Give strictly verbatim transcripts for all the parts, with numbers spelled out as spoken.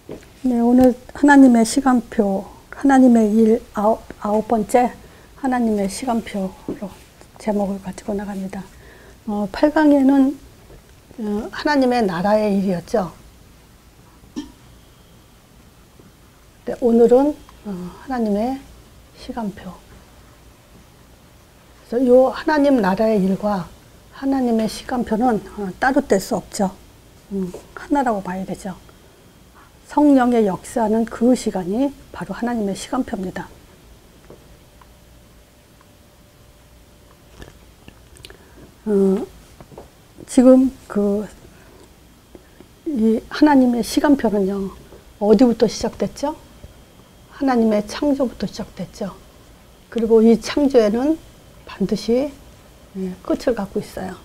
네, 오늘 하나님의 시간표, 하나님의 일 아홉, 아홉 번째 하나님의 시간표로 제목을 가지고 나갑니다. 어, 팔 강에는 어, 하나님의 나라의 일이었죠. 네, 오늘은 어, 하나님의 시간표. 그래서 이 하나님 나라의 일과 하나님의 시간표는 어, 따로 뗄 수 없죠. 음, 하나라고 봐야 되죠. 성령의 역사는 그 시간이 바로 하나님의 시간표입니다. 어, 지금 그 이 하나님의 시간표는요, 어디부터 시작됐죠? 하나님의 창조부터 시작됐죠. 그리고 이 창조에는 반드시 끝을 갖고 있어요.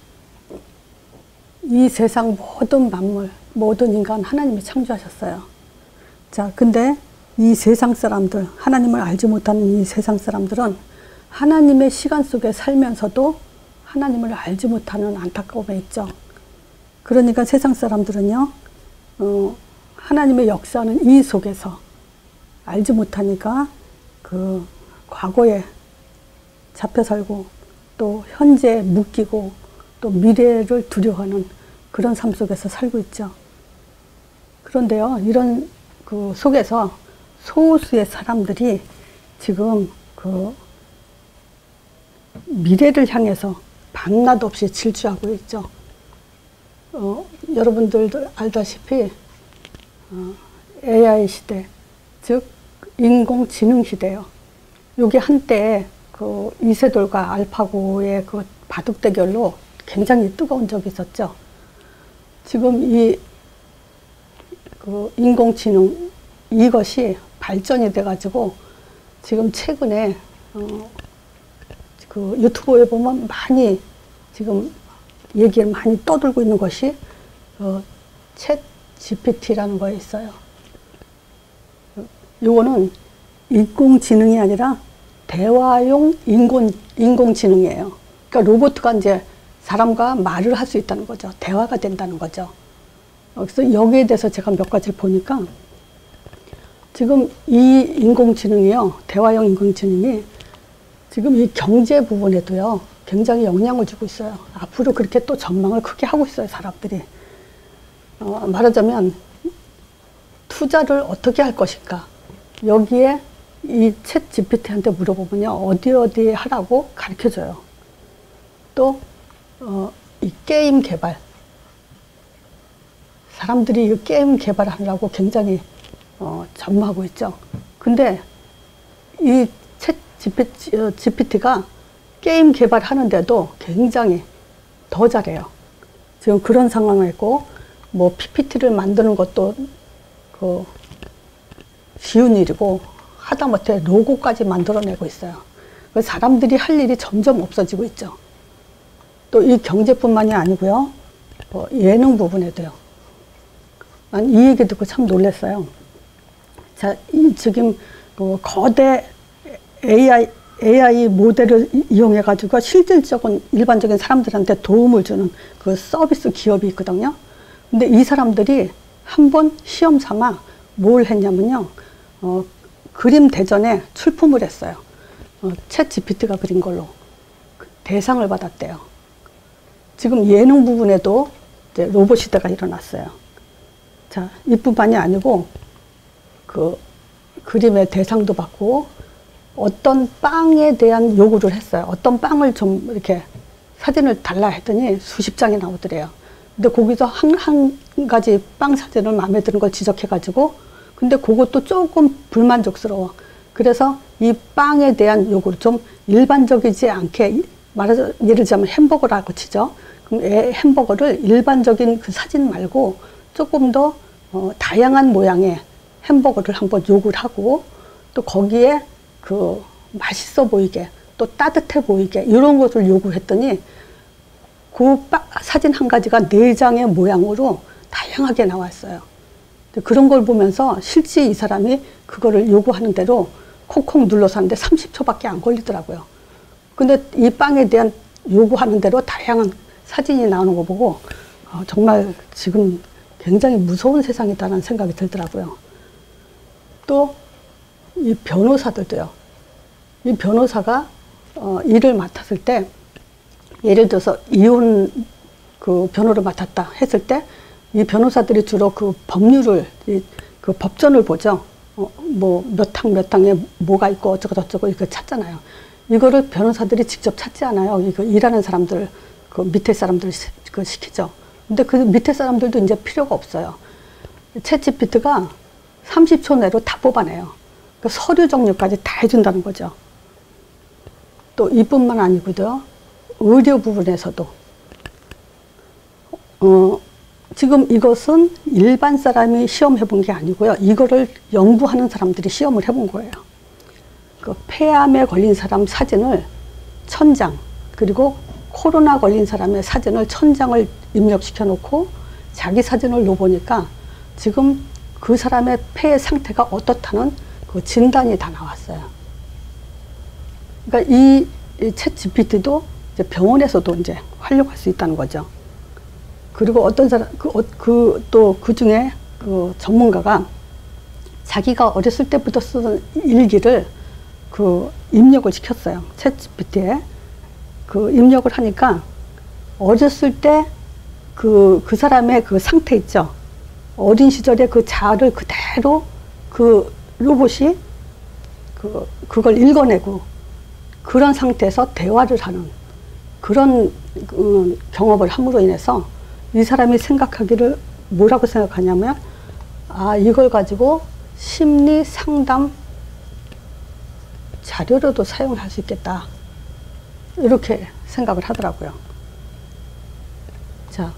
이 세상 모든 만물, 모든 인간 하나님이 창조하셨어요. 자, 근데 이 세상 사람들, 하나님을 알지 못하는 이 세상 사람들은 하나님의 시간 속에 살면서도 하나님을 알지 못하는 안타까움에 있죠. 그러니까 세상 사람들은요, 어, 하나님의 역사는 이 속에서 알지 못하니까 그 과거에 잡혀 살고 또 현재에 묶이고 또 미래를 두려워하는 그런 삶 속에서 살고 있죠. 그런데요, 이런 그 속에서 소수의 사람들이 지금 그 미래를 향해서 밤낮 없이 질주하고 있죠. 어, 여러분들도 알다시피 어, 에이아이 시대, 즉 인공지능 시대요. 이게 한때 그 이세돌과 알파고의 그 바둑 대결로 굉장히 뜨거운 적이 있었죠. 지금 이 그 인공지능 이것이 발전이 돼가지고 지금 최근에 어 그 유튜브에 보면 많이 지금 얘기를 많이 떠들고 있는 것이 어 챗 지피티라는 거에 있어요. 요거는 인공지능이 아니라 대화용 인공, 인공지능이에요. 그러니까 로봇가 이제 사람과 말을 할 수 있다는 거죠. 대화가 된다는 거죠. 그래서 여기에 대해서 제가 몇 가지를 보니까 지금 이 인공지능이요, 대화형 인공지능이 지금 이 경제 부분에도요, 굉장히 영향을 주고 있어요. 앞으로 그렇게 또 전망을 크게 하고 있어요, 사람들이. 어, 말하자면 투자를 어떻게 할 것인가. 여기에 이 챗 지피티한테 물어보면요, 어디 어디에 하라고 가르쳐줘요. 또 어, 이 게임 개발, 사람들이 이 게임 개발하려고 굉장히 어, 전무하고 있죠. 근데 이 챗 지피티, 어, 지피티가 게임 개발하는데도 굉장히 더 잘해요. 지금 그런 상황에 있고, 뭐 피피티를 만드는 것도 그 쉬운 일이고, 하다못해 로고까지 만들어내고 있어요. 사람들이 할 일이 점점 없어지고 있죠. 또 이 경제뿐만이 아니고요, 뭐 예능 부분에도요. 난 이 얘기 듣고 참 놀랐어요. 자, 이 지금 그 거대 에이아이, 에이아이 모델을 이용해가지고 실질적인 일반적인 사람들한테 도움을 주는 그 서비스 기업이 있거든요. 근데 이 사람들이 한번 시험 삼아 뭘 했냐면요, 어, 그림 대전에 출품을 했어요. 어, 챗 지피티가 그린 걸로 대상을 받았대요. 지금 예능 부분에도 이제 로봇 시대가 일어났어요. 자, 이뿐만이 아니고 그 그림의 대상도 받고 어떤 빵에 대한 요구를 했어요. 어떤 빵을 좀 이렇게 사진을 달라 했더니 수십 장이 나오더래요. 근데 거기서 한, 한 가지 빵 사진을 마음에 드는 걸 지적해가지고, 근데 그것도 조금 불만족스러워. 그래서 이 빵에 대한 요구를 좀 일반적이지 않게, 말하자, 예를 들자면 햄버거라고 치죠. 그럼 햄버거를 일반적인 그 사진 말고 조금 더 어, 다양한 모양의 햄버거를 한번 요구를 하고, 또 거기에 그 맛있어 보이게, 또 따뜻해 보이게, 이런 것을 요구했더니 그 빠, 사진 한 가지가 네 장의 모양으로 다양하게 나왔어요. 그런 걸 보면서 실제 이 사람이 그거를 요구하는 대로 콕콕 눌러서 하는데 삼십 초밖에 안 걸리더라고요. 근데 이 빵에 대한 요구하는 대로 다양한 사진이 나오는 거 보고 어, 정말 지금 굉장히 무서운 세상이다라는 생각이 들더라고요. 또 이 변호사들도요. 이 변호사가 어, 일을 맡았을 때, 예를 들어서 이혼 그 변호를 맡았다 했을 때, 이 변호사들이 주로 그 법률을, 이, 그 법전을 보죠. 어, 뭐 몇 항 몇 항에 뭐가 있고 어쩌고 저쩌고 이거 찾잖아요. 이거를 변호사들이 직접 찾지 않아요. 이거 일하는 사람들, 그 밑에 사람들 그 시키죠. 근데 그 밑에 사람들도 이제 필요가 없어요. 챗지피티가 삼십 초 내로 다 뽑아내요. 그 서류 정리까지 다 해준다는 거죠. 또 이뿐만 아니고요. 의료 부분에서도 어, 지금 이것은 일반 사람이 시험해 본 게 아니고요. 이거를 연구하는 사람들이 시험을 해본 거예요. 그 폐암에 걸린 사람 사진을 천 장, 그리고 코로나 걸린 사람의 사진을 천 장을 입력시켜 놓고 자기 사진을 넣어보니까 지금 그 사람의 폐 상태가 어떻다는 그 진단이 다 나왔어요. 그러니까 이, 이 챗지피티도 이제 병원에서도 이제 활용할 수 있다는 거죠. 그리고 어떤 사람, 그, 그, 또 그 중에 그 전문가가 자기가 어렸을 때부터 쓰던 일기를 그 입력을 시켰어요. 챗지피티에. 그 입력을 하니까 어렸을 때 그, 그 사람의 그 상태 있죠. 어린 시절의 그 자아를 그대로 그 로봇이 그, 그걸 읽어내고 그런 상태에서 대화를 하는 그런 그 경험을 함으로 인해서 이 사람이 생각하기를 뭐라고 생각하냐면, 아, 이걸 가지고 심리 상담 자료로도 사용할 수 있겠다. 이렇게 생각을 하더라고요. 자,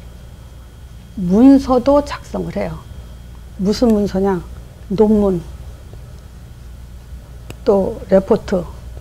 문서도 작성을 해요. 무슨 문서냐? 논문, 또 레포트,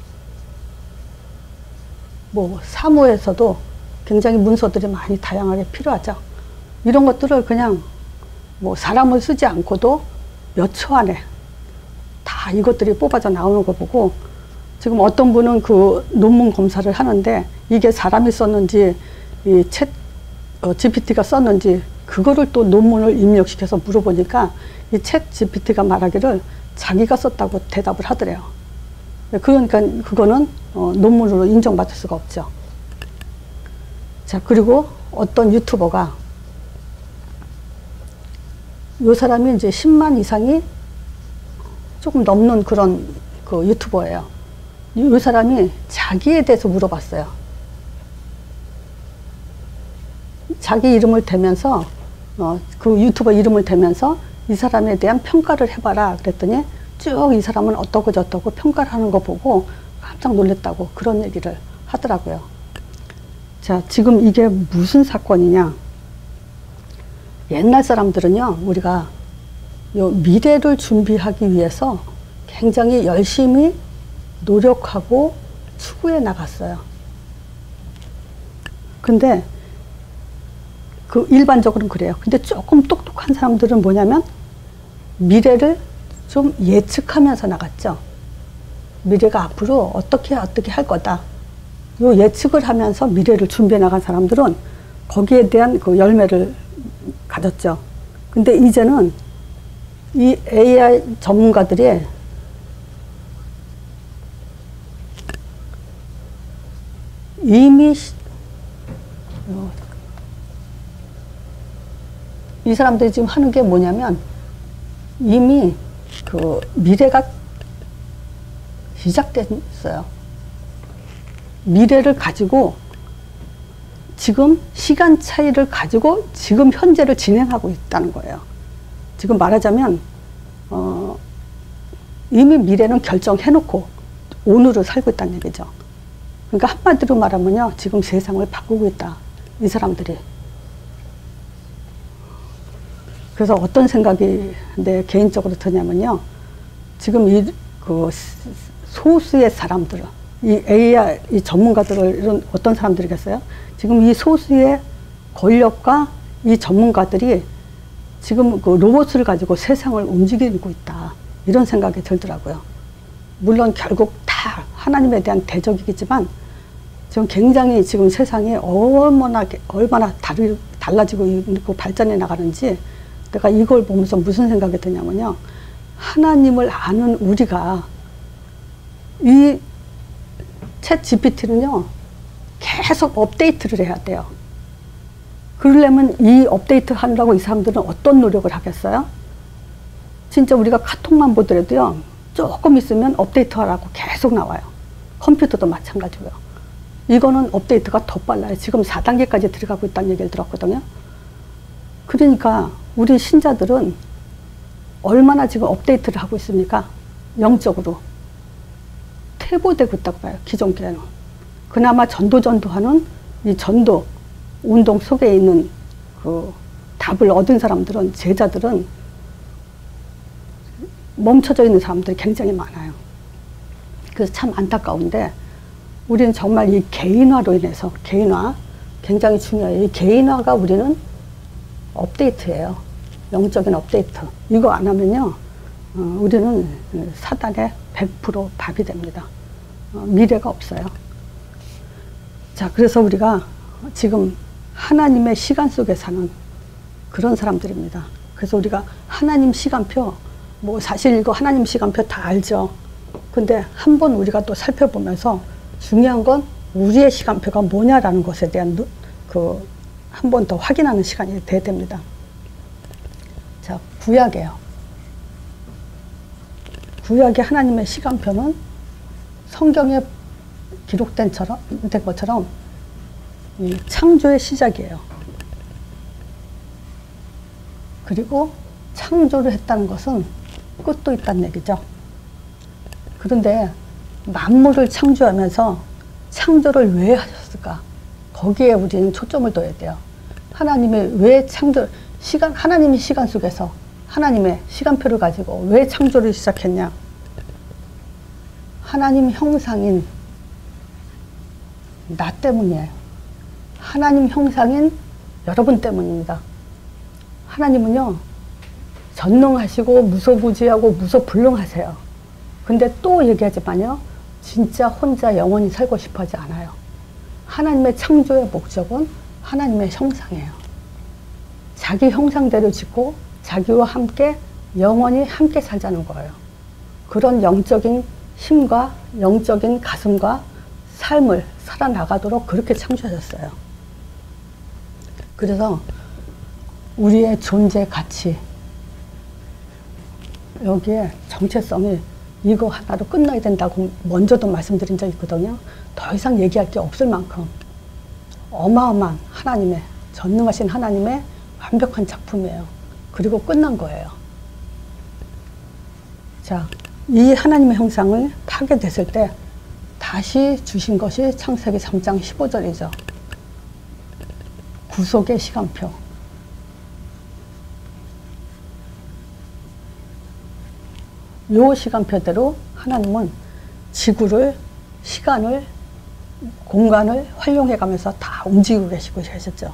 뭐 사무에서도 굉장히 문서들이 많이 다양하게 필요하죠. 이런 것들을 그냥 뭐 사람을 쓰지 않고도 몇 초 안에 다 이것들이 뽑아져 나오는 거 보고, 지금 어떤 분은 그 논문 검사를 하는데 이게 사람이 썼는지 이 챗 어, 지피티가 썼는지 그거를 또 논문을 입력시켜서 물어보니까 이 챗 지피티가 말하기를 자기가 썼다고 대답을 하더래요. 그러니까 그거는 어, 논문으로 인정받을 수가 없죠. 자, 그리고 어떤 유튜버가, 이 사람이 이제 십만 이상이 조금 넘는 그런 그 유튜버예요. 이 사람이 자기에 대해서 물어봤어요. 자기 이름을 대면서 어, 그 유튜버 이름을 대면서 이 사람에 대한 평가를 해봐라 그랬더니 쭉 이 사람은 어떠고 저떠고 평가를 하는 거 보고 깜짝 놀랐다고 그런 얘기를 하더라고요. 자, 지금 이게 무슨 사건이냐? 옛날 사람들은요, 우리가 요 미래를 준비하기 위해서 굉장히 열심히 노력하고 추구해 나갔어요. 근데 그 일반적으로는 그래요. 근데 조금 똑똑한 사람들은 뭐냐면 미래를 좀 예측하면서 나갔죠. 미래가 앞으로 어떻게 어떻게 할 거다. 요 예측을 하면서 미래를 준비해 나간 사람들은 거기에 대한 그 열매를 가졌죠. 근데 이제는 이 에이아이 전문가들이 이미 이 사람들이 지금 하는 게 뭐냐면 이미 그 미래가 시작됐어요. 미래를 가지고 지금 시간 차이를 가지고 지금 현재를 진행하고 있다는 거예요. 지금 말하자면 어, 이미 미래는 결정해놓고 오늘을 살고 있다는 얘기죠. 그러니까 한마디로 말하면요, 지금 세상을 바꾸고 있다, 이 사람들이. 그래서 어떤 생각이 내 개인적으로 드냐면요, 지금 이 그 소수의 사람들, 이 에이아이 이 전문가들을 이런 어떤 사람들이겠어요? 지금 이 소수의 권력과 이 전문가들이 지금 그 로봇을 가지고 세상을 움직이고 있다, 이런 생각이 들더라고요. 물론 결국 다 하나님에 대한 대적이겠지만 지금 굉장히 지금 세상이 얼마나 얼마나 다르, 달라지고 있고 발전해 나가는지 내가 이걸 보면서 무슨 생각이 드냐면요, 하나님을 아는 우리가 이 챗 지피티는요 계속 업데이트를 해야 돼요. 그러려면 이 업데이트 하느라고 이 사람들은 어떤 노력을 하겠어요? 진짜 우리가 카톡만 보더라도요 조금 있으면 업데이트 하라고 계속 나와요. 컴퓨터도 마찬가지고요. 이거는 업데이트가 더 빨라요. 지금 사 단계까지 들어가고 있다는 얘기를 들었거든요. 그러니까 우리 신자들은 얼마나 지금 업데이트를 하고 있습니까? 영적으로 퇴보되고 있다고 봐요. 기존 교회는. 그나마 전도 전도하는 이 전도 운동 속에 있는 그 답을 얻은 사람들은, 제자들은 멈춰져 있는 사람들이 굉장히 많아요. 그래서 참 안타까운데 우리는 정말 이 개인화로 인해서, 개인화 굉장히 중요해요. 이 개인화가 우리는 업데이트예요. 영적인 업데이트. 이거 안 하면요 어, 우리는 사단의 백 퍼센트 밥이 됩니다. 어, 미래가 없어요. 자, 그래서 우리가 지금 하나님의 시간 속에 사는 그런 사람들입니다. 그래서 우리가 하나님 시간표, 뭐 사실 이거 하나님 시간표 다 알죠. 근데 한번 우리가 또 살펴보면서 중요한 건 우리의 시간표가 뭐냐라는 것에 대한 그 한 번 더 확인하는 시간이 돼야 됩니다. 자, 구약이에요. 구약의 하나님의 시간표는 성경에 기록된 처럼, 된 것처럼 이 창조의 시작이에요. 그리고 창조를 했다는 것은 끝도 있다는 얘기죠. 그런데 만물을 창조하면서 창조를 왜 하셨을까? 거기에 우리는 초점을 둬야 돼요. 하나님이 왜 창조, 시간, 하나님이 시간 속에서 하나님의 시간표를 가지고 왜 창조를 시작했냐? 하나님 형상인 나 때문이에요. 하나님 형상인 여러분 때문입니다. 하나님은요 전능하시고 무소부지하고 무소불능하세요. 근데 또 얘기하지만요 진짜 혼자 영원히 살고 싶어 하지 않아요. 하나님의 창조의 목적은 하나님의 형상이에요. 자기 형상대로 짓고 자기와 함께 영원히 함께 살자는 거예요. 그런 영적인 힘과 영적인 가슴과 삶을 살아나가도록 그렇게 창조하셨어요. 그래서 우리의 존재 가치, 여기에 정체성이 이거 하나로 끝나야 된다고 먼저도 말씀드린 적이 있거든요. 더 이상 얘기할 게 없을 만큼 어마어마한 하나님의, 전능하신 하나님의 완벽한 작품이에요. 그리고 끝난 거예요. 자, 이 하나님의 형상을 파괴됐을 때 다시 주신 것이 창세기 삼 장 십오 절이죠. 구속의 시간표. 요 시간표대로 하나님은 지구를, 시간을, 공간을 활용해 가면서 다 움직이고 계시고 계셨죠.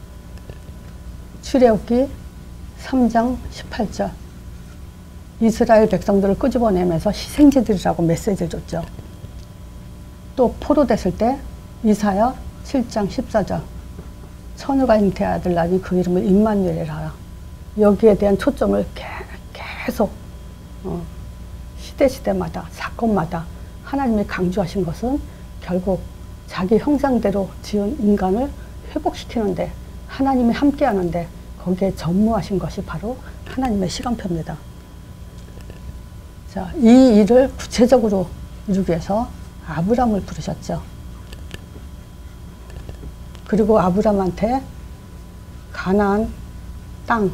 출애굽기 삼 장 십팔 절. 이스라엘 백성들을 끄집어내면서 희생제들이라고 메시지를 줬죠. 또 포로됐을 때 이사야 칠 장 십사 절. 처녀가 잉태의 아들 낳으니 그 이름을 임마누엘이라 하라. 여기에 대한 초점을 계속 어, 시대시대마다 사건마다 하나님이 강조하신 것은 결국 자기 형상대로 지은 인간을 회복시키는데 하나님이 함께하는데 거기에 전무하신 것이 바로 하나님의 시간표입니다. 자, 이 일을 구체적으로 이루기 위해서 아브람을 부르셨죠. 그리고 아브람한테 가나안 땅,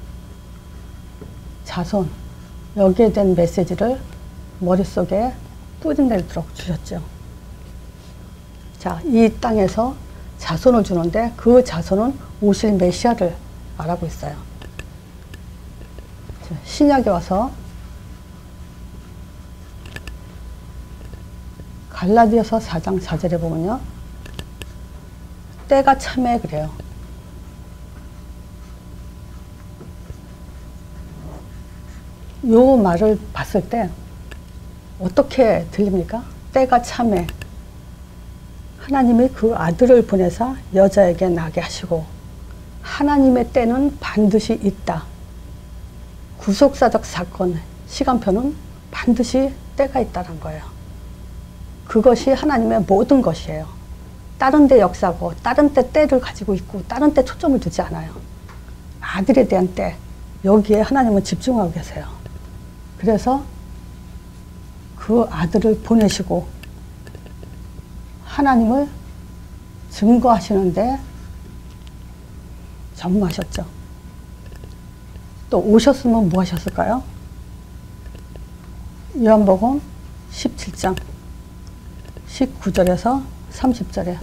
자손, 여기에 대한 메시지를 머릿속에 뿌리내도록 주셨죠. 자, 이 땅에서 자손을 주는데 그 자손은 오실 메시아를 말하고 있어요. 자, 신약에 와서 갈라디아서 사 장 사 절에 보면요. 때가 참해 그래요. 요 말을 봤을 때 어떻게 들립니까? 때가 참해. 하나님이 그 아들을 보내사 여자에게 나게 하시고 하나님의 때는 반드시 있다. 구속사적 사건, 시간표는 반드시 때가 있다는 거예요. 그것이 하나님의 모든 것이에요. 다른 데 역사고 다른 때 때를 가지고 있고 다른 때 초점을 두지 않아요. 아들에 대한 때, 여기에 하나님은 집중하고 계세요. 그래서 그 아들을 보내시고 하나님을 증거하시는데 전무하셨죠. 또 오셨으면 뭐 하셨을까요? 요한복음 십칠 장 십구 절에서 삼십 절에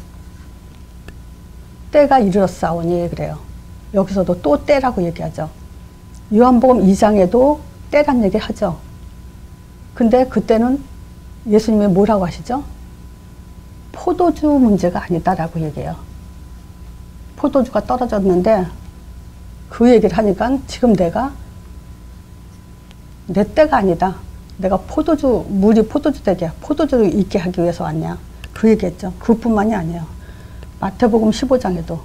때가 이르렀사오니 그래요. 여기서도 또 때라고 얘기하죠. 요한복음 이 장에도 때란 얘기 하죠. 근데 그때는 예수님이 뭐라고 하시죠? 포도주 문제가 아니다라고 얘기해요. 포도주가 떨어졌는데 그 얘기를 하니까 지금 내가 내 때가 아니다. 내가 포도주, 물이 포도주 되게, 포도주를 있게 하기 위해서 왔냐. 그 얘기했죠. 그뿐만이 아니에요. 마태복음 십오 장에도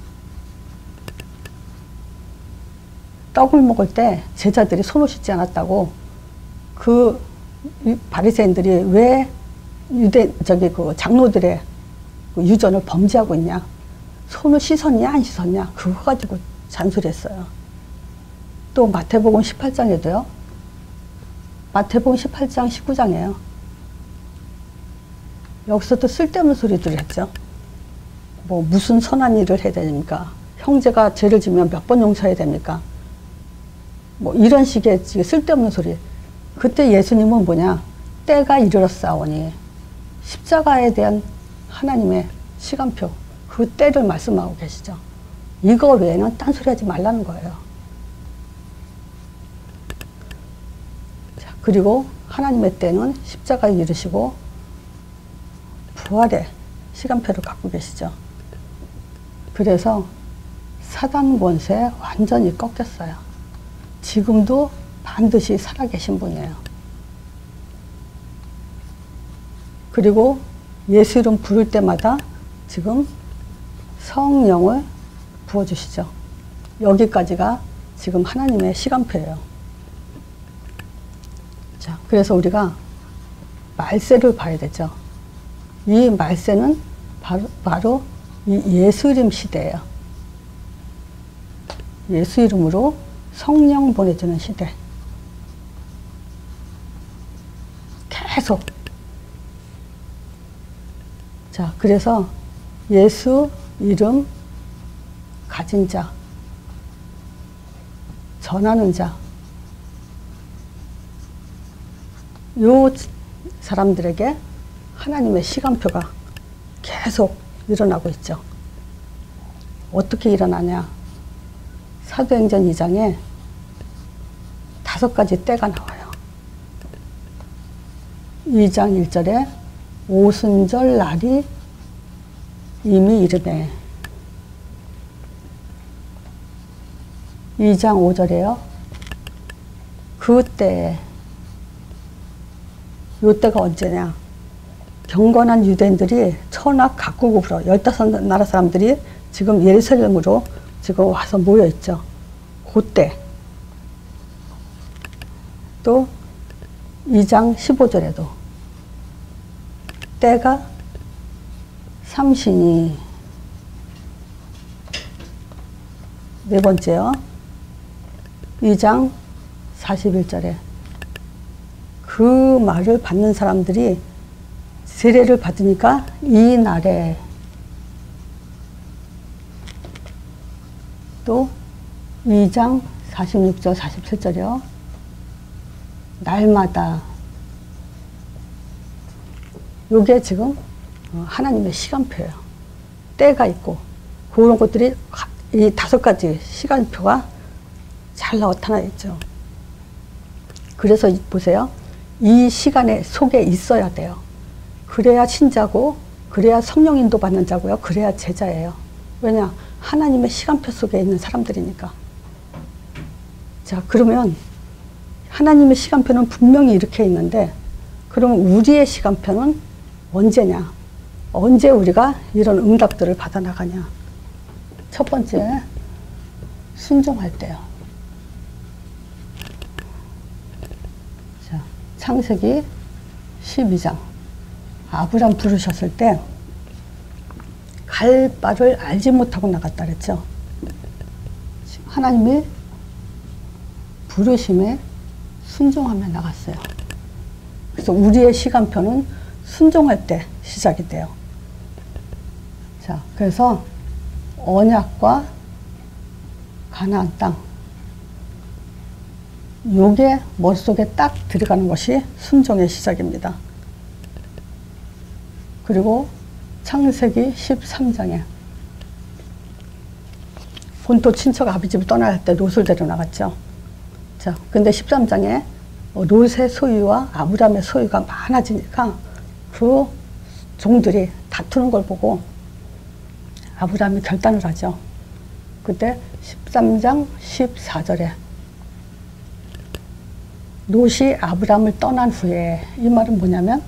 떡을 먹을 때 제자들이 손을 씻지 않았다고 그 바리새인들이 왜 유대, 저기 그 장로들의 그 유전을 범죄하고 있냐. 손을 씻었냐, 안 씻었냐. 그거 가지고 잔소리했어요. 또 마태복음 십팔 장에도요. 마태복음 십팔 장 십구 장이에요. 여기서도 쓸데없는 소리들을 했죠. 뭐 무슨 선한 일을 해야 됩니까? 형제가 죄를 지면 몇 번 용서해야 됩니까? 뭐 이런 식의 쓸데없는 소리. 그때 예수님은 뭐냐? 때가 이르렀사오니 십자가에 대한 하나님의 시간표, 그 때를 말씀하고 계시죠. 이거 외에는 딴소리 하지 말라는 거예요. 자, 그리고 하나님의 때는 십자가에 이르시고 부활의 시간표를 갖고 계시죠. 그래서 사단 권세 완전히 꺾였어요. 지금도 반드시 살아계신 분이에요. 그리고 예수 이름 부를 때마다 지금 성령을 부어주시죠. 여기까지가 지금 하나님의 시간표예요. 자, 그래서 우리가 말세를 봐야 되죠. 이 말세는 바로, 바로 이 예수 이름 시대예요. 예수 이름으로 성령 보내주는 시대. 계속. 자, 그래서 예수 이름 가진 자, 전하는 자, 요 사람들에게 하나님의 시간표가 계속 일어나고 있죠. 어떻게 일어나냐? 사도행전 이 장에 다섯 가지 때가 나와요. 이 장 일 절에 오순절 날이 이미 이르네. 이 장 오 절에요. 그때, 요 때가 언제냐? 경건한 유대인들이 천하 각국으로 열다섯 나라 사람들이 지금 예루살렘으로 지금 와서 모여 있죠. 그때. 또 이 장 십오 절에도 때가 삼신이. 네 번째요. 이 장 사십일 절에 그 말을 받는 사람들이 세례를 받으니까 이 날에. 또 이 장 사십육 절 사십칠 절이요. 날마다. 요게 지금 하나님의 시간표예요. 때가 있고 그런 것들이 이 다섯 가지 시간표가 잘 나타나 있죠. 그래서 보세요. 이 시간에 속에 있어야 돼요. 그래야 신자고, 그래야 성령 인도 받는 자고요. 그래야 제자예요. 왜냐? 하나님의 시간표 속에 있는 사람들이니까. 자, 그러면 하나님의 시간표는 분명히 이렇게 있는데, 그럼 우리의 시간표는 언제냐? 언제 우리가 이런 응답들을 받아 나가냐? 첫 번째, 순종할 때요. 자, 창세기 십이 장 아브람 부르셨을 때 갈 바를 알지 못하고 나갔다 그랬죠. 하나님이 부르심에 순종하며 나갔어요. 그래서 우리의 시간표는 순종할 때 시작이 돼요. 자, 그래서 언약과 가나안 땅, 요게 머릿속에 딱 들어가는 것이 순종의 시작입니다. 그리고 창세기 십삼 장에 본토 친척 아비 집을 떠날 때 롯을 데려 나갔죠. 자, 근데 십삼 장에 롯의 소유와 아브람의 소유가 많아지니까 그 종들이 다투는 걸 보고 아브람이 결단을 하죠. 그때 십삼 장 십사 절에 롯이 아브람을 떠난 후에, 이 말은 뭐냐면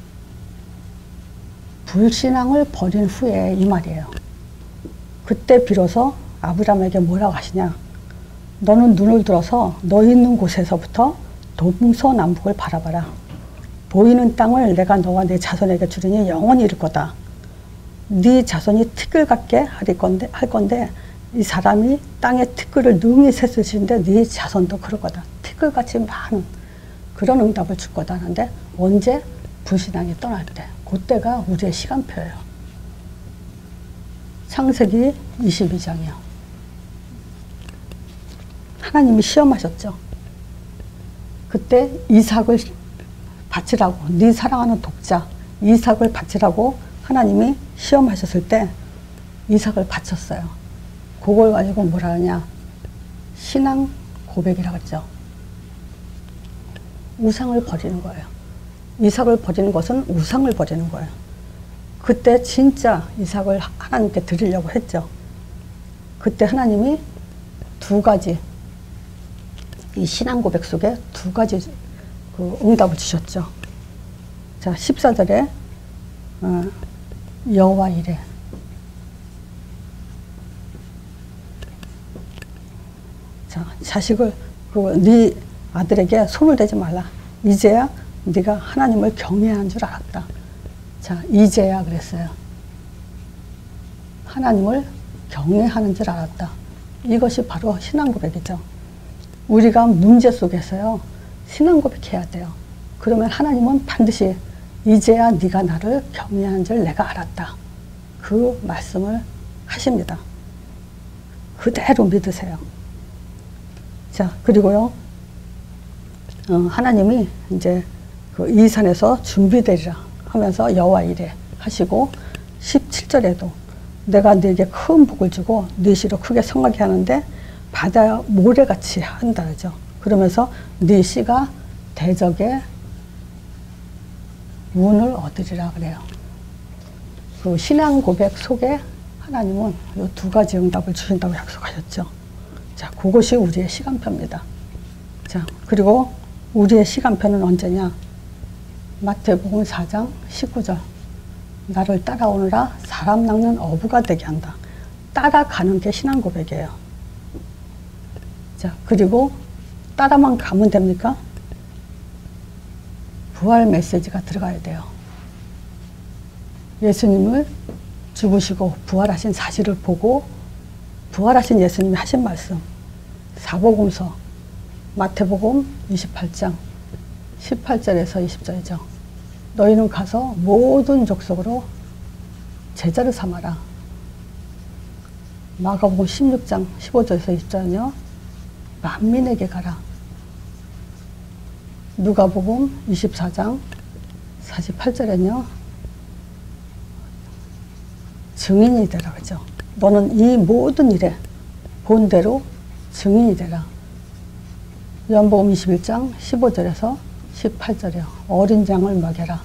불신앙을 버린 후에 이 말이에요. 그때 비로소 아브람에게 뭐라고 하시냐. 너는 눈을 들어서 너 있는 곳에서부터 동서남북을 바라봐라. 보이는 땅을 내가 너와 내 자손에게 주리니 영원히 이룰 거다. 네 자손이 티끌 같게 할 건데, 할 건데 이 사람이 땅에 티끌을 능히 셌으신데 네 자손도 그럴 거다. 티끌같이 많은 그런 응답을 줄 거다 하는데 언제? 불신앙이 떠날 때. 그때가 우리의 시간표예요. 창세기 이십이 장이요. 하나님이 시험하셨죠. 그때 이삭을 바치라고, 네 사랑하는 독자 이삭을 바치라고 하나님이 시험하셨을 때 이삭을 바쳤어요. 그걸 가지고 뭐라 하냐. 신앙 고백이라고 했죠. 우상을 버리는 거예요. 이삭을 버리는 것은 우상을 버리는 거예요. 그때 진짜 이삭을 하나님께 드리려고 했죠. 그때 하나님이 두 가지, 이 신앙 고백 속에 두 가지 그 응답을 주셨죠. 자, 십사 절에 어, 여호와 이래. 자, 자식을 그 네 아들에게 손을 대지 말라. 이제야 네가 하나님을 경외하는 줄 알았다. 자, 이제야 그랬어요. 하나님을 경외하는 줄 알았다. 이것이 바로 신앙 고백이죠. 우리가 문제 속에서요, 신앙 고백해야 돼요. 그러면 하나님은 반드시 이제야 네가 나를 경외하는 줄 내가 알았다. 그 말씀을 하십니다. 그대로 믿으세요. 자, 그리고요, 어, 하나님이 이제 그 이 산에서 준비되리라 하면서 여호와 이래 하시고 십칠 절에도 내가 네게 큰 복을 주고 네 씨로 크게 성하게 하는데 바다 모래같이 한다 그러죠. 그러면서 네 씨가 대적의 운을 얻으리라 그래요. 그 신앙 고백 속에 하나님은 이 두 가지 응답을 주신다고 약속하셨죠. 자, 그것이 우리의 시간표입니다. 자, 그리고 우리의 시간표는 언제냐? 마태복음 사 장 십구 절. 나를 따라오느라 사람 낚는 어부가 되게 한다. 따라가는 게 신앙 고백이에요. 자, 그리고 따라만 가면 됩니까? 부활 메시지가 들어가야 돼요. 예수님을 죽으시고 부활하신 사실을 보고 부활하신 예수님이 하신 말씀, 사복음서 마태복음 이십팔 장 십팔 절에서 이십 절이죠. 너희는 가서 모든 족속으로 제자를 삼아라. 마가복음 십육 장 십오 절에서 이십 절은요. 만민에게 가라. 누가복음 이십사 장 사십팔 절에는요. 증인이 되라 그죠. 너는 이 모든 일에 본대로 증인이 되라. 요한복음 이십일 장 십오 절에서 십팔 절이요. 어린 양을 먹여라.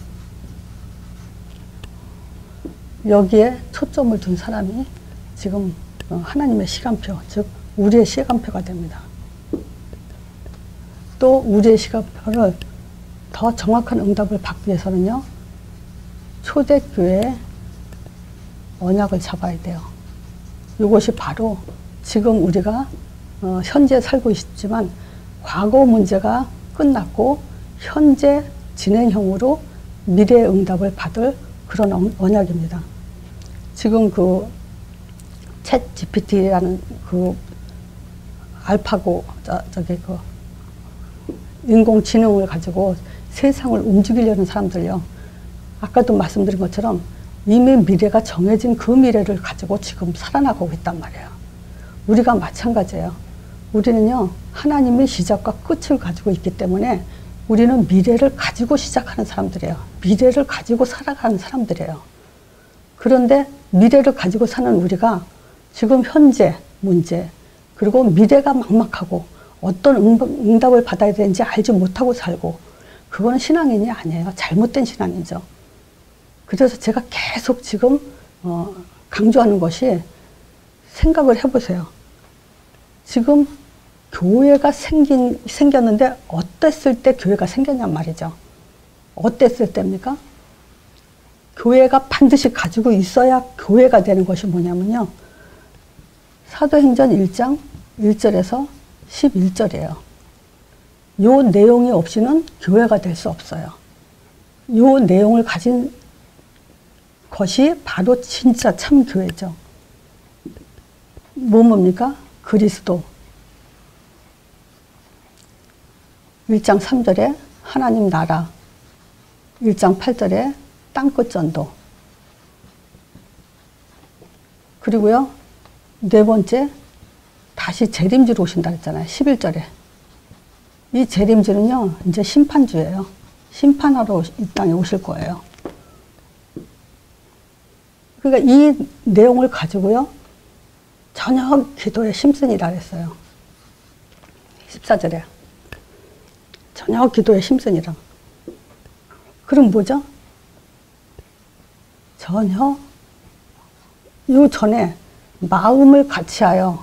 여기에 초점을 둔 사람이 지금 하나님의 시간표, 즉 우리의 시간표가 됩니다. 또 우리의 시간표를 더 정확한 응답을 받기 위해서는요. 초대교회의 언약을 잡아야 돼요. 이것이 바로 지금 우리가 어, 현재 살고 있지만 과거 문제가 끝났고 현재 진행형으로 미래의 응답을 받을 그런 언약입니다. 지금 그 챗 지피티라는 그 알파고 저, 저기 그 인공지능을 가지고 세상을 움직이려는 사람들요. 아까도 말씀드린 것처럼 이미 미래가 정해진 그 미래를 가지고 지금 살아나가고 있단 말이에요. 우리가 마찬가지예요. 우리는요, 하나님의 시작과 끝을 가지고 있기 때문에 우리는 미래를 가지고 시작하는 사람들이에요. 미래를 가지고 살아가는 사람들이에요. 그런데 미래를 가지고 사는 우리가 지금 현재 문제, 그리고 미래가 막막하고 어떤 응답을 받아야 되는지 알지 못하고 살고, 그거는 신앙인이 아니에요. 잘못된 신앙이죠. 그래서 제가 계속 지금 어, 강조하는 것이, 생각을 해보세요. 지금 교회가 생긴, 생겼는데 어땠을 때 교회가 생겼냔 말이죠. 어땠을 때입니까? 교회가 반드시 가지고 있어야 교회가 되는 것이 뭐냐면요, 사도행전 일 장 일 절에서 십일 절이에요. 요 내용이 없이는 교회가 될 수 없어요. 요 내용을 가진 것이 바로 진짜 참 교회죠. 뭐 뭡니까? 그리스도. 일 장 삼 절에 하나님 나라. 일 장 팔 절에 땅끝 전도. 그리고요, 네 번째, 다시 재림주로 오신다 했잖아요. 십일 절에. 이 재림주는요, 이제 심판주예요. 심판하러 이 땅에 오실 거예요. 그러니까 이 내용을 가지고요, 저녁 기도에 힘쓰니라 했어요. 십사 절에. 저녁 기도에 힘쓰니라. 그럼 뭐죠? 전혀, 요 전에 마음을 같이하여,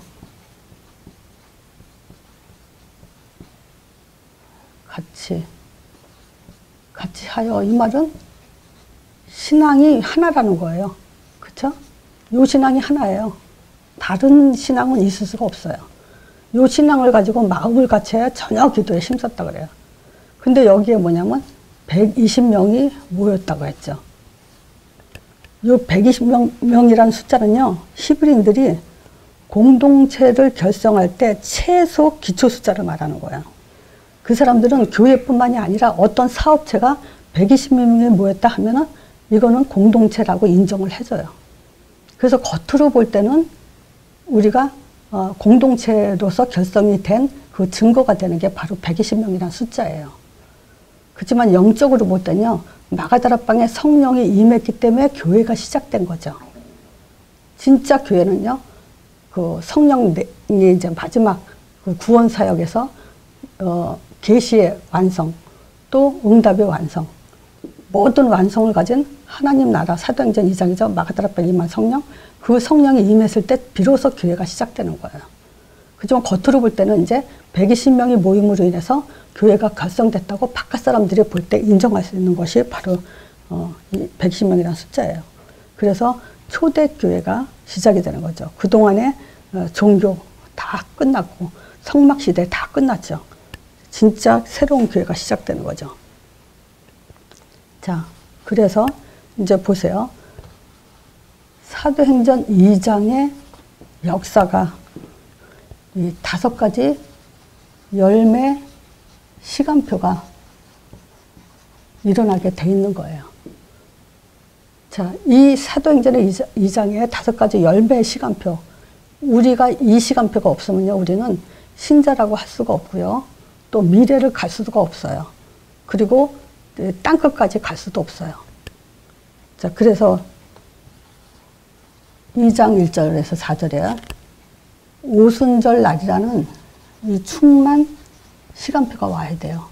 같이, 같이 하여, 이 말은 신앙이 하나라는 거예요. 그쵸? 요 신앙이 하나예요. 다른 신앙은 있을 수가 없어요. 요 신앙을 가지고 마음을 같이 해야 전혀 기도에 힘썼다 그래요. 근데 여기에 뭐냐면 백이십 명이 모였다고 했죠. 요 백이십 명이라는 숫자는요, 히브리인들이 공동체를 결성할 때 최소 기초 숫자를 말하는 거예요. 그 사람들은 교회뿐만이 아니라 어떤 사업체가 백이십 명이 모였다 하면은 이거는 공동체라고 인정을 해줘요. 그래서 겉으로 볼 때는 우리가 어, 공동체로서 결성이 된 그 증거가 되는 게 바로 백이십 명이라는 숫자예요. 그렇지만 영적으로 볼 때는요, 마가다락방에 성령이 임했기 때문에 교회가 시작된 거죠. 진짜 교회는요, 그 성령이 이제 마지막 그 구원 사역에서 어, 계시의 완성, 또 응답의 완성, 모든 완성을 가진 하나님 나라, 사도행전 이 장이죠. 마가다락방에 임한 성령, 그 성령이 임했을 때 비로소 교회가 시작되는 거예요. 그렇지만 겉으로 볼 때는 이제 백이십 명이 모임으로 인해서 교회가 결성됐다고 바깥 사람들이 볼 때 인정할 수 있는 것이 바로 어, 이 백이십 명이라는 숫자예요. 그래서 초대교회가 시작이 되는 거죠. 그동안의 어, 종교 다 끝났고 성막시대 다 끝났죠. 진짜 새로운 교회가 시작되는 거죠. 자, 그래서 이제 보세요. 사도행전 이 장의 역사가 이 다섯 가지 열매 시간표가 일어나게 돼 있는 거예요. 자, 이 사도행전의 이 장의 다섯 가지 열매 시간표. 우리가 이 시간표가 없으면요, 우리는 신자라고 할 수가 없고요. 또 미래를 갈 수가 없어요. 그리고 땅끝까지 갈 수도 없어요. 자, 그래서 이 장 일 절에서 사 절에 오순절 날이라는 이 충만 시간표가 와야 돼요.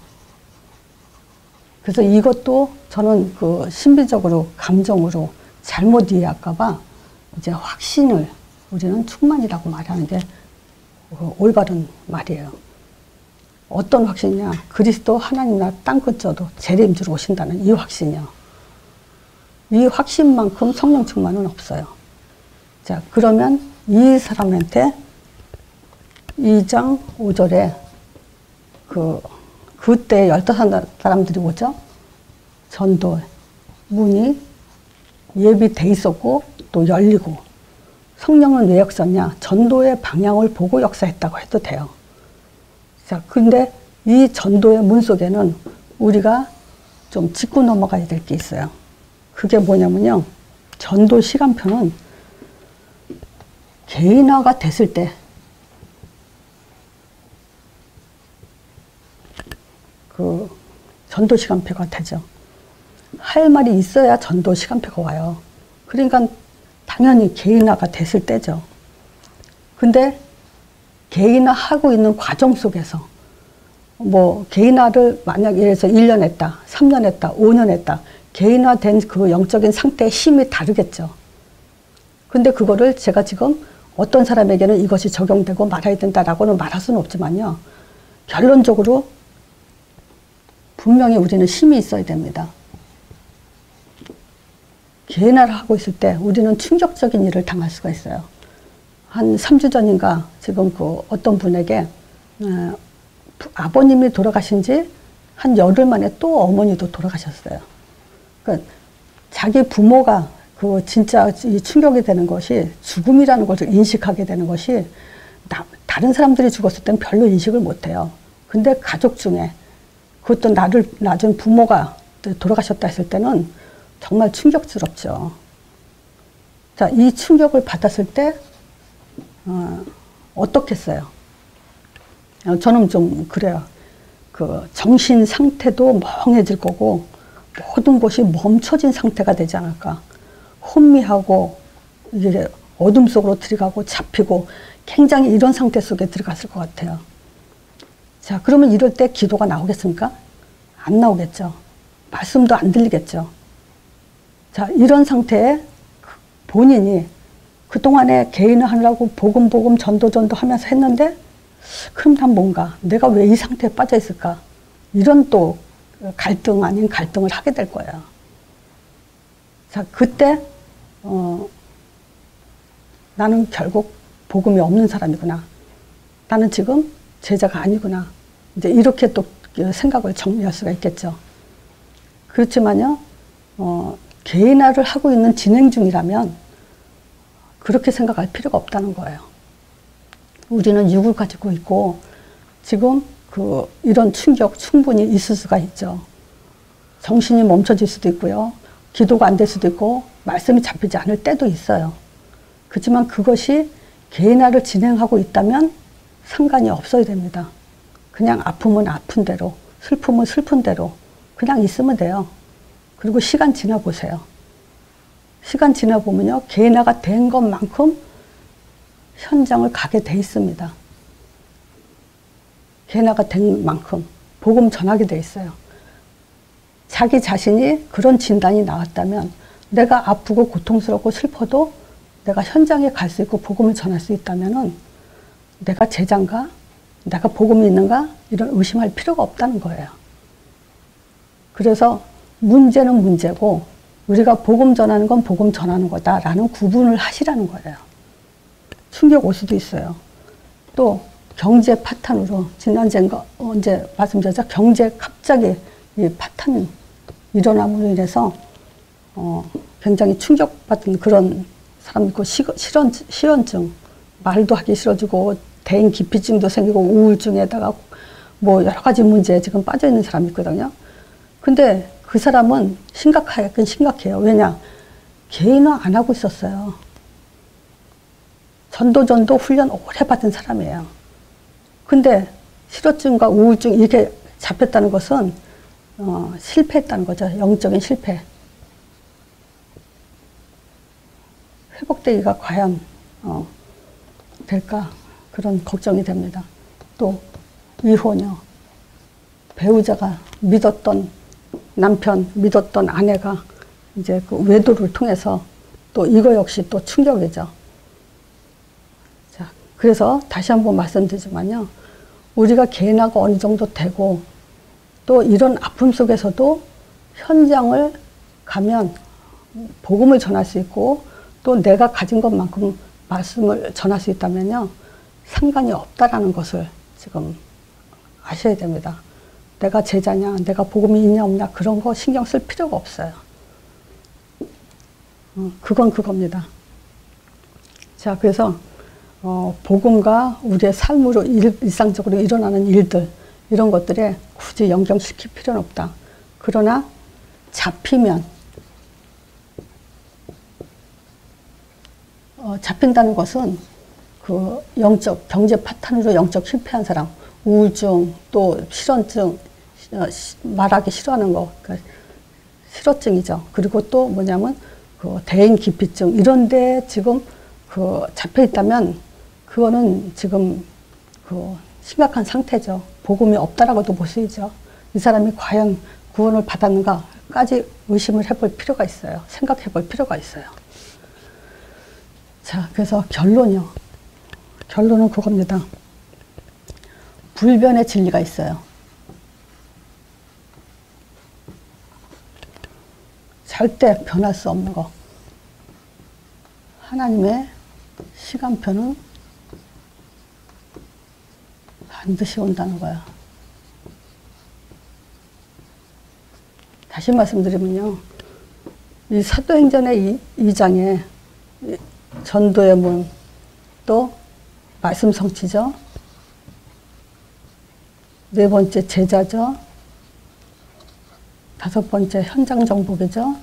그래서 이것도 저는 그 신비적으로, 감정으로 잘못 이해할까봐 이제 확신을 우리는 충만이라고 말하는 게 올바른 말이에요. 어떤 확신이냐? 그리스도 하나님 나라 땅끝 저도 재림주로 오신다는 이 확신이요. 이 확신만큼 성령 충만은 없어요. 자, 그러면 이 사람한테 이 장 오 절에 그 그때 열다섯 사람들이 뭐죠? 전도 문이 예비돼 있었고 또 열리고, 성령은 왜 역사냐? 전도의 방향을 보고 역사했다고 해도 돼요. 자, 근데 이 전도의 문 속에는 우리가 좀 짚고 넘어가야 될 게 있어요. 그게 뭐냐면요, 전도 시간표는 개인화가 됐을 때, 그 전도 시간표가 되죠. 할 말이 있어야 전도 시간표가 와요. 그러니까 당연히 개인화가 됐을 때죠. 근데 개인화하고 있는 과정 속에서 뭐 개인화를 만약 예를 들어서 일 년 했다, 삼 년 했다, 오 년 했다, 개인화된 그 영적인 상태의 힘이 다르겠죠. 근데 그거를 제가 지금 어떤 사람에게는 이것이 적용되고 말아야 된다라고는 말할 수는 없지만요, 결론적으로 분명히 우리는 힘이 있어야 됩니다. 개인화를 하고 있을 때 우리는 충격적인 일을 당할 수가 있어요. 한 삼 주 전인가 지금 그 어떤 분에게 어, 아버님이 돌아가신 지 한 열흘 만에 또 어머니도 돌아가셨어요. 그러니까 자기 부모가 그 진짜 이 충격이 되는 것이, 죽음이라는 것을 인식하게 되는 것이, 나, 다른 사람들이 죽었을 땐 별로 인식을 못해요. 근데 가족 중에, 그것도 나를 낳은 부모가 돌아가셨다 했을 때는 정말 충격스럽죠. 자, 이 충격을 받았을 때 어, 어떻겠어요? 저는 좀 그래요. 그 정신 상태도 멍해질 거고 모든 것이 멈춰진 상태가 되지 않을까. 혼미하고 이게 어둠 속으로 들어가고 잡히고 굉장히 이런 상태 속에 들어갔을 것 같아요. 자, 그러면 이럴 때 기도가 나오겠습니까? 안 나오겠죠. 말씀도 안 들리겠죠. 자, 이런 상태에 본인이 그동안에 개인을 하려고 복음 복음 전도 전도 하면서 했는데, 그럼 난 뭔가 내가 왜 이 상태에 빠져 있을까? 이런 또 갈등 아닌 갈등을 하게 될 거예요. 자, 그때 어, 나는 결국 복음이 없는 사람이구나. 나는 지금 제자가 아니구나. 이제 이렇게 또 생각을 정리할 수가 있겠죠. 그렇지만요, 어, 개인화를 하고 있는 진행 중이라면 그렇게 생각할 필요가 없다는 거예요. 우리는 육을 가지고 있고 지금 그 이런 충격 충분히 있을 수가 있죠. 정신이 멈춰질 수도 있고요. 기도가 안 될 수도 있고 말씀이 잡히지 않을 때도 있어요. 그렇지만 그것이 개인화를 진행하고 있다면 상관이 없어야 됩니다. 그냥 아픔은 아픈 대로, 슬픔은 슬픈 대로 그냥 있으면 돼요. 그리고 시간 지나보세요. 시간 지나보면요, 개인화가 된 것만큼 현장을 가게 돼 있습니다. 개인화가 된 만큼 복음 전하게 돼 있어요. 자기 자신이 그런 진단이 나왔다면, 내가 아프고 고통스럽고 슬퍼도 내가 현장에 갈 수 있고 복음을 전할 수 있다면은 내가 제자인가? 내가 복음이 있는가? 이런 의심할 필요가 없다는 거예요. 그래서 문제는 문제고 우리가 복음 전하는 건 복음 전하는 거다라는 구분을 하시라는 거예요. 충격 올 수도 있어요. 또 경제 파탄으로, 지난주인가 언제 말씀드렸죠? 경제 갑자기 이 파탄이 일어남으로 인해서 어, 굉장히 충격받은 그런 사람 있고, 시, 실현, 실현증, 말도 하기 싫어지고 대인 기피증도 생기고 우울증에다가 뭐 여러 가지 문제에 지금 빠져 있는 사람이 있거든요. 근데 그 사람은 심각하긴 심각해요. 왜냐? 개인화 안 하고 있었어요. 전도전도 훈련 오래 받은 사람이에요. 근데 실어증과 우울증 이렇게 잡혔다는 것은 어, 실패했다는 거죠. 영적인 실패. 회복되기가 과연 어, 될까? 그런 걱정이 됩니다. 또 이혼이요. 배우자가 믿었던 남편, 믿었던 아내가 이제 그 외도를 통해서 또 이거 역시 또 충격이죠. 자, 그래서 다시 한번 말씀드리지만요, 우리가 개인화가 어느 정도 되고 또 이런 아픔 속에서도 현장을 가면 복음을 전할 수 있고 또 내가 가진 것만큼 말씀을 전할 수 있다면요, 상관이 없다라는 것을 지금 아셔야 됩니다. 내가 제자냐, 내가 복음이 있냐 없냐 그런 거 신경 쓸 필요가 없어요. 어, 그건 그겁니다. 자, 그래서 어, 복음과 우리의 삶으로 일, 일상적으로 일어나는 일들 이런 것들에 굳이 연결시킬 필요는 없다. 그러나 잡히면 어, 잡힌다는 것은 그 영적 경제 파탄으로 영적 실패한 사람, 우울증 또 실언증, 어, 시, 말하기 싫어하는 거, 그러니까 실어증이죠. 그리고 또 뭐냐면 그 대인 기피증 이런데 지금 그 잡혀 있다면 그거는 지금 그 심각한 상태죠. 복음이 없다라고도 볼 수 있죠. 이 사람이 과연 구원을 받았는가까지 의심을 해볼 필요가 있어요. 생각해 볼 필요가 있어요. 자, 그래서 결론이요. 결론은 그겁니다. 불변의 진리가 있어요. 절대 변할 수 없는 거. 하나님의 시간표는 반드시 온다는 거야. 다시 말씀드리면요. 이 사도행전의 이 장에 전도의 문, 또 말씀 성취죠. 네 번째 제자죠. 다섯 번째 현장 정복이죠.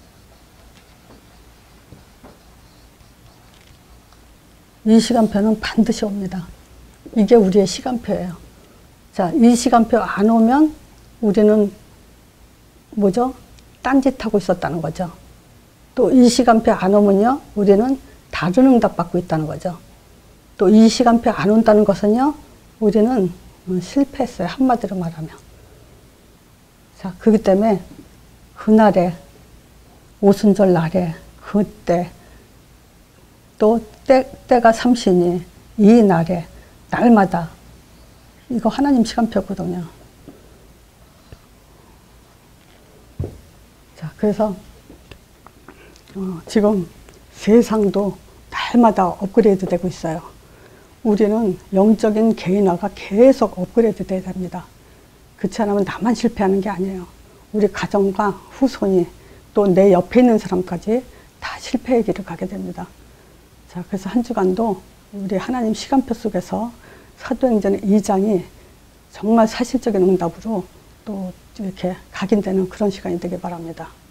이 시간표는 반드시 옵니다. 이게 우리의 시간표예요. 자, 이 시간표 안 오면 우리는 뭐죠? 딴짓하고 있었다는 거죠. 또 이 시간표 안 오면요, 우리는 다른 응답 받고 있다는 거죠. 또 이 시간표 안 온다는 것은요, 우리는 실패했어요. 한마디로 말하면. 자, 그렇기 때문에 그날에, 오순절 날에, 그때, 또 때, 때가 삼시니 이 날에, 날마다 이거 하나님 시간표거든요. 자, 그래서 어, 지금 세상도 날마다 업그레이드 되고 있어요. 우리는 영적인 개인화가 계속 업그레이드 돼야 됩니다. 그렇지 않으면 나만 실패하는 게 아니에요. 우리 가정과 후손이 또 내 옆에 있는 사람까지 다 실패의 길을 가게 됩니다. 자, 그래서 한 주간도 우리 하나님 시간표 속에서 사도행전 이 장이 정말 사실적인 응답으로 또 이렇게 각인되는 그런 시간이 되길 바랍니다.